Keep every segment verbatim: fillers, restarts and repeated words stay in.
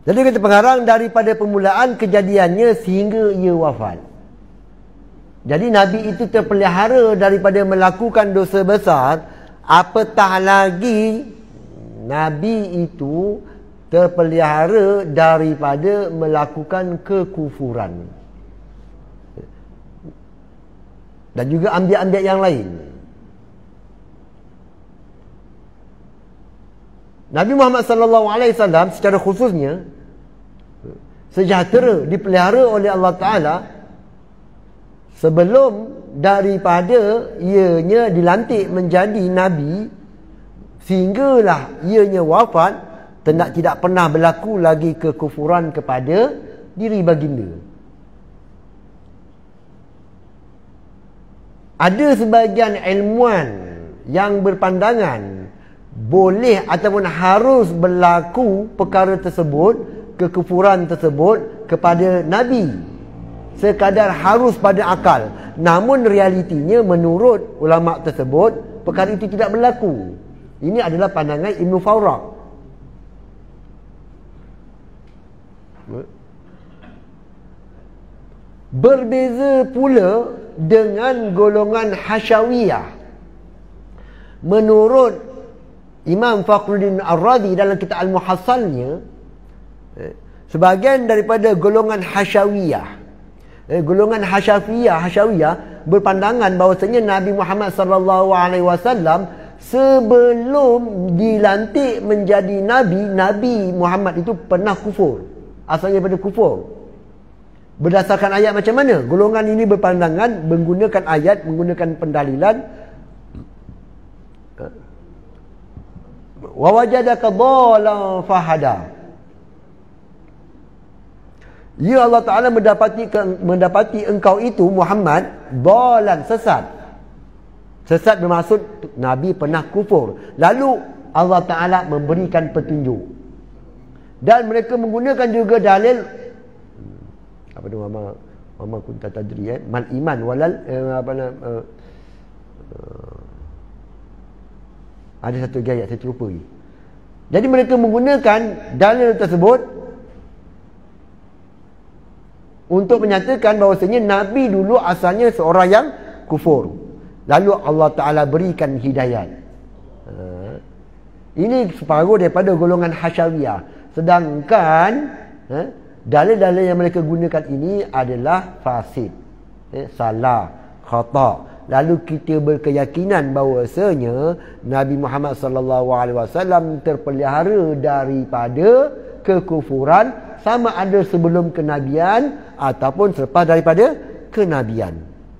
Jadi kata pengarang, daripada permulaan kejadiannya sehingga ia wafat. Jadi Nabi itu terpelihara daripada melakukan dosa besar, apatah lagi Nabi itu terpelihara daripada melakukan kekufuran. Dan juga ambiat-ambiat yang lain. Nabi Muhammad sallallahu alaihi wasallam secara khususnya sejahtera dipelihara oleh Allah Ta'ala sebelum daripada ianya dilantik menjadi Nabi, sehinggalah ianya wafat, tidak, tidak pernah berlaku lagi kekufuran kepada diri baginda. Ada sebahagian ilmuwan yang berpandangan boleh ataupun harus berlaku perkara tersebut, kekufuran tersebut kepada Nabi, sekadar harus pada akal. Namun realitinya menurut ulama tersebut, perkara itu tidak berlaku. Ini adalah pandangan Ibn Fawraq. Berbeza pula dengan golongan Hasyawiyah. Menurut Imam Fakhruddin Ar-Razi dalam kitab Al-Muhassalnya, sebahagian daripada golongan Hasyawiyah, eh, golongan Hasyawiyah, Hasyawiyah berpandangan bahawasanya Nabi Muhammad sallallahu alaihi wasallam sebelum dilantik menjadi Nabi, Nabi Muhammad itu pernah kufur. Asalnya daripada kufur. Berdasarkan ayat macam mana? Golongan ini berpandangan menggunakan ayat, menggunakan pendalilan. Wa wajadaka dhalan fahada. Ya Allah Ta'ala mendapati mendapati engkau itu Muhammad dhalan, sesat. Sesat bermaksud Nabi pernah kufur. Lalu Allah Ta'ala memberikan petunjuk. Dan mereka menggunakan juga dalil apa tu mama mama kunta tadri eh mal iman walal eh, apa nama uh, uh, ada satu ayat saya terlupa lagi. Jadi mereka menggunakan dalil tersebut untuk menyatakan bahawasanya Nabi dulu asalnya seorang yang kufur, lalu Allah Ta'ala berikan hidayat. uh, ini separuh daripada golongan Hasyawiyah. Sedangkan uh, dalil-dalil yang mereka gunakan ini adalah fasid, eh, salah, khata. Lalu kita berkeyakinan bahawasanya Nabi Muhammad sallallahu alaihi wasallam terpelihara daripada kekufuran, sama ada sebelum kenabian ataupun selepas daripada kenabian.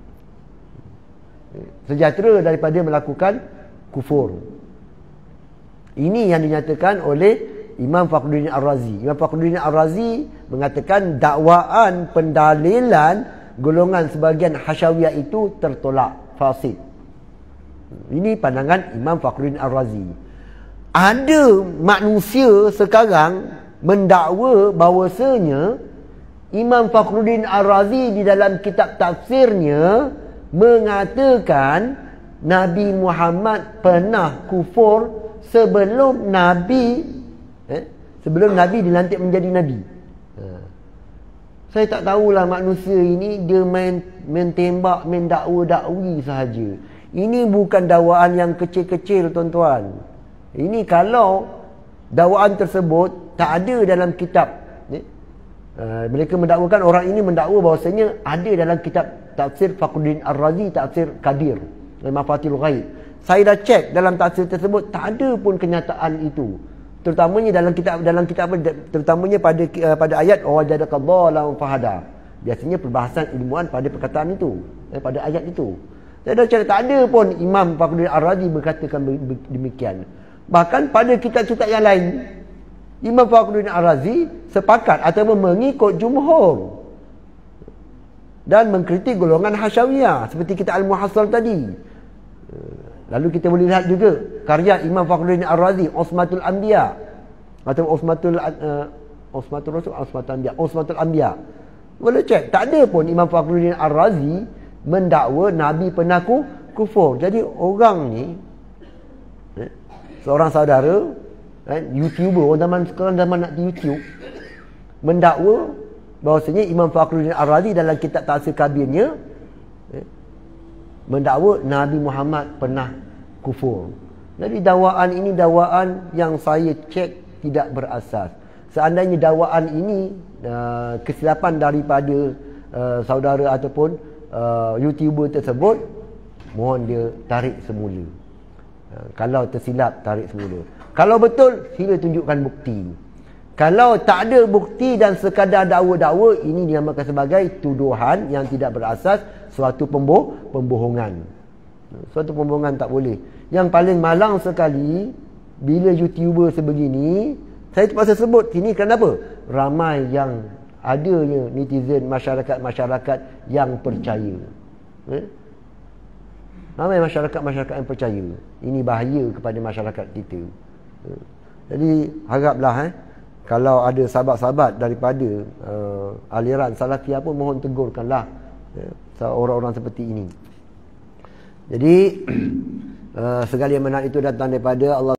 Sejahtera daripada melakukan kufur. Ini yang dinyatakan oleh Imam Fakhruddin Ar-Razi. Imam Fakhruddin Ar-Razi mengatakan dakwaan pendalilan golongan sebahagian Hasyawiyah itu tertolak, fasid. Ini pandangan Imam Fakhruddin Ar-Razi. Ada manusia sekarang mendakwa bahawasanya Imam Fakhruddin Ar-Razi di dalam kitab tafsirnya mengatakan Nabi Muhammad pernah kufur sebelum Nabi Eh? sebelum Nabi dilantik menjadi Nabi. Ha. Saya tak tahulah manusia ini dia main, main tembak, main dakwa-dakwi sahaja. Ini bukan dakwaan yang kecil-kecil, tuan-tuan. Ini kalau dakwaan tersebut tak ada dalam kitab. Eh? Uh, mereka mendakwakan, orang ini mendakwa bahawasanya ada dalam kitab tafsir Fakhruddin Ar-Razi, tafsir Qadir, Mafatihul Ghaib. Saya dah cek dalam tafsir tersebut, tak ada pun kenyataan itu. Terutamanya dalam kitab dalam kitab terutamanya pada uh, pada ayat wajadaka dhalan fahada. Biasanya perbahasan ilmuwan pada perkataan itu, eh, pada ayat itu. Saya dah cakap tak ada pun Imam Fakhruddin Ar-Razi berkatakan demikian. Bahkan pada kitab-kitab yang lain, Imam Fakhruddin Ar-Razi sepakat ataupun mengikut jumhur dan mengkritik golongan Hasyawiyah seperti kitab Al-Muhassal tadi. Lalu kita boleh lihat juga karya Imam Fakhruddin Ar-Razi, Usmatul Anbiya atau Usmatul uh, Usmatul Rasul, Usmatul Anbiya, Usmatul Anbiya. Boleh cek, tak ada pun Imam Fakhruddin Ar-Razi mendakwa Nabi pernah kufur. Jadi orang ni eh, seorang saudara, eh, YouTuber, orang zaman sekarang zaman nak YouTube, mendakwa bahawasanya Imam Fakhruddin Ar-Razi dalam kitab Ta'sir Kabirnya eh, mendakwa Nabi Muhammad pernah kufur. Jadi dakwaan ini dakwaan yang saya cek tidak berasas. Seandainya dakwaan ini uh, kesilapan daripada uh, saudara ataupun uh, YouTuber tersebut, mohon dia tarik semula. Uh, kalau tersilap, tarik semula. Kalau betul, sila tunjukkan bukti. Kalau tak ada bukti dan sekadar dakwa-dakwa, ini dinamakan sebagai tuduhan yang tidak berasas, suatu pemboh pembohongan. Suatu pembohongan tak boleh. Yang paling malang sekali, bila YouTuber sebegini, saya terpaksa sebut sini kenapa? Ramai yang adanya netizen, masyarakat-masyarakat yang percaya. Eh? Ramai masyarakat-masyarakat yang percaya. Ini bahaya kepada masyarakat kita. Eh? Jadi haraplah eh, kalau ada sahabat-sahabat daripada uh, aliran Salafiyah pun mohon tegurkanlah uh, orang-orang seperti ini. Jadi uh, segala yang benar itu datang daripada Allah.